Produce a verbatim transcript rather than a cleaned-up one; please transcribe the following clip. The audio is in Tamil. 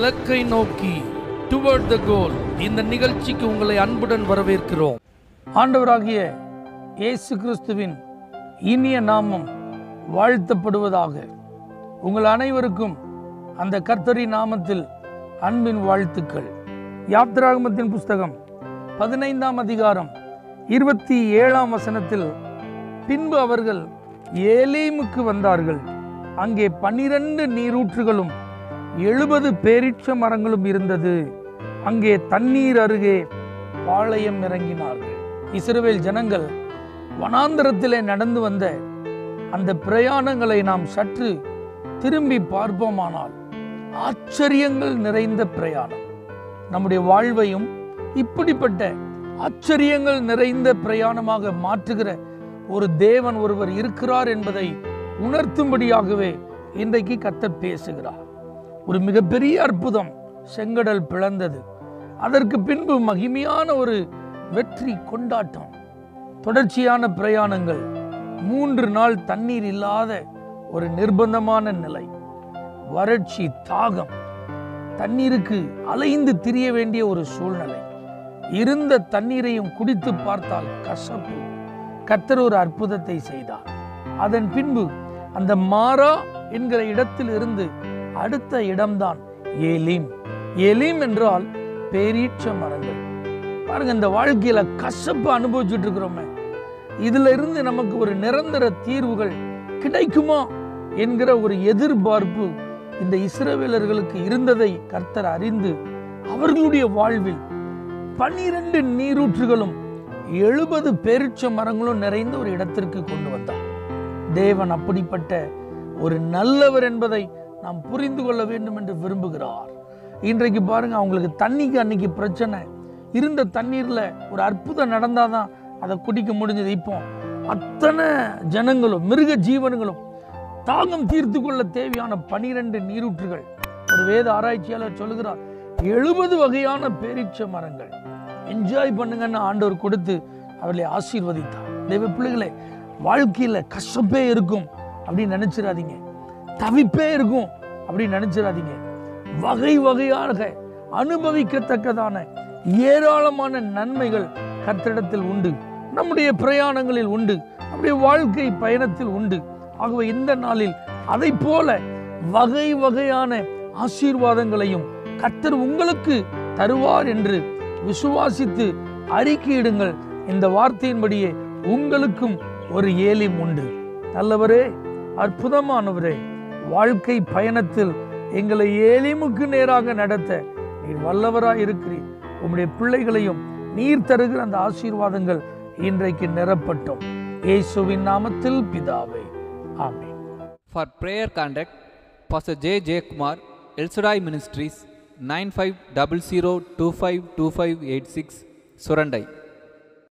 இலக்கை நோக்கி டுவர்ட் த கோல் இந்த நிகழ்ச்சிக்கு உங்களை அன்புடன் வரவேற்கிறோம். ஆண்டவராகிய இயேசு கிறிஸ்துவின் இனிய நாமம் வாழ்த்தப்படுவதாக. உங்கள் அனைவருக்கும் அந்த கர்த்தரின் நாமத்தில் அன்பின் வாழ்த்துக்கள். யாத்திராகமத்தின் புஸ்தகம் பதினைந்தாம் அதிகாரம் இருபத்தி ஏழாம் வசனத்தில், பின்பு அவர்கள் ஏலீமுக்கு வந்தார்கள். அங்கே பன்னிரண்டு நீரூற்றுகளும் எழுபது பேரீட்ச மரங்களும் இருந்தது. அங்கே தண்ணீர் அருகே பாளையம் இறங்கினார்கள். இஸ்ரவேல் ஜனங்கள் வனாந்தரத்திலே நடந்து வந்த அந்த பிரயாணங்களை நாம் சற்று திரும்பி பார்ப்போமானால் ஆச்சரியங்கள் நிறைந்த பிரயாணம். நம்முடைய வாழ்வையும் இப்படிப்பட்ட ஆச்சரியங்கள் நிறைந்த பிரயாணமாக மாற்றுகிற ஒரு தேவன் ஒருவர் இருக்கிறார் என்பதை உணர்த்தும்படியாகவே இன்றைக்கு கர்த்தர் பேசுகிறார். ஒரு மிகப்பெரிய அற்புதம், செங்கடல் பிளந்தது. அதற்கு பின்பு மகிமையான ஒரு வெற்றி கொண்டாட்டம், தொடர்ச்சியான பிரயாணங்கள், மூன்று நாள் தண்ணீர் இல்லாத ஒரு நிர்பந்தமான நிலை, வறட்சி, தாகம், தண்ணீருக்கு அலைந்து திரிய வேண்டிய ஒரு சூழ்நிலை, இருந்த தண்ணீரையும் குடித்து பார்த்தால் கசப்பு. கர்த்தர் ஒரு அற்புதத்தை செய்தார். அதன் பின்பு அந்த மாரா என்கிற இடத்தில் இருந்து அடுத்த இடம்தான் ஏலீம். ஏலீம் என்றால் பேரீட்ச மரங்கள். பாருங்க, இந்த வாழ்க்கையில கசப்பு அனுபவிச்சுட்டு இருக்கிறோமே, இதுல இருந்து நமக்கு ஒரு நிரந்தர தீர்வுகள் கிடைக்குமா என்கிற ஒரு எதிர்பார்ப்பு இந்த இஸ்ரவேலர்களுக்கு இருந்ததை கர்த்தர் அறிந்து அவர்களுடைய வாழ்வில் பனிரெண்டு நீரூற்றுகளும் எழுபது பேரீட்ச மரங்களும் நிறைந்த ஒரு இடத்திற்கு கொண்டு வந்தார். தேவன் அப்படிப்பட்ட ஒரு நல்லவர் என்பதை நாம் புரிந்து கொள்ள வேண்டும் என்று விரும்புகிறார். இன்றைக்கு பாருங்க, அவங்களுக்கு தண்ணிக்கு அன்னைக்கு பிரச்சனை, இருந்த தண்ணீர்ல ஒரு அற்புதம் நடந்தாதான் அதை குடிக்க முடிஞ்சது. இப்போ அத்தனை ஜனங்களும் மிருக ஜீவன்களும் தாகம் தீர்த்து கொள்ள தேவையான பனிரெண்டு நீரூற்றுகள். ஒரு வேத ஆராய்ச்சியாளர் சொல்லுகிறார், எழுபது வகையான பேரீட்ச மரங்கள். என்ஜாய் பண்ணுங்கன்னு ஆண்டவர் கொடுத்து அவர்களை ஆசீர்வதித்தார். தெய்வ பிள்ளைகளே, வாழ்க்கையில கஷ்டப்பே இருக்கும் அப்படின்னு நினைச்சிடாதீங்க, தவிப்பே இருக்கும் அப்படின்னு நினைச்சிடாதீங்க. வகை வகையாக அனுபவிக்கத்தக்கதான ஏராளமான நன்மைகள் கர்த்தரிடத்தில் உண்டு, நம்முடைய பிரயாணங்களில் உண்டு, நம்முடைய வாழ்க்கை பயணத்தில் உண்டு. ஆகவே இந்த நாளில் அதை போல வகை வகையான ஆசீர்வாதங்களையும் கர்த்தர் உங்களுக்கு தருவார் என்று விசுவாசித்து அறிக்கையிடுங்கள். இந்த வார்த்தையின்படியே உங்களுக்கும் ஒரு ஏலீம் உண்டு. நல்லவரே, அற்புதமானவரே, வாழ்க்கை பயணத்தில் எங்களை ஏலீமுக்கு நேராக நடத்த நீர் வல்லவராய் இருக்கிறீர். உம்முடைய பிள்ளைகளையும் நீர் தருகிற அந்த ஆசீர்வாதங்கள் இன்றைக்கு நிரப்பட்டும். இயேசுவின் நாமத்தில் பிதாவே, ஆமென். For prayer contact, Pastor J. J. Kumar, El Shaddai Ministries, nine five zero zero two five two five eight six, Surandai.